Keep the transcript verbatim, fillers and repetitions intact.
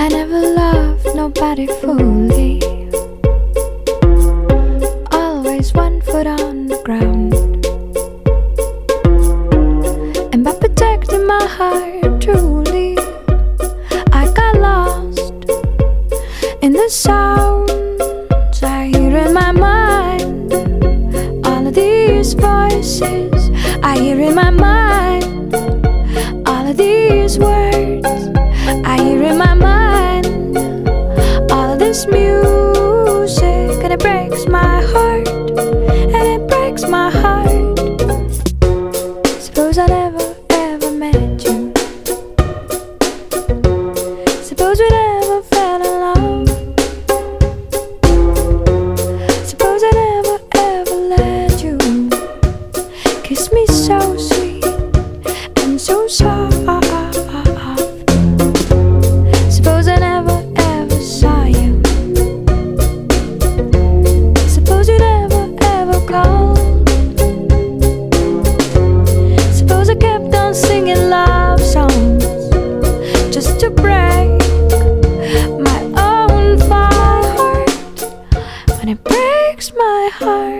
I never loved nobody fully, always one foot on the ground. And by protecting my heart truly, I got lost in the sounds I hear in my mind. All of these voices I hear in my mind, all of these words I hear in my mind, all of this music, and it breaks my heart, and it breaks my heart. Suppose I never ever met you, suppose we never fell in love, suppose I never ever let you kiss me so sweet and so soft. Suppose I never ever saw you, suppose you never ever called, suppose I kept on singing love songs just to break my own heart. When it breaks my heart,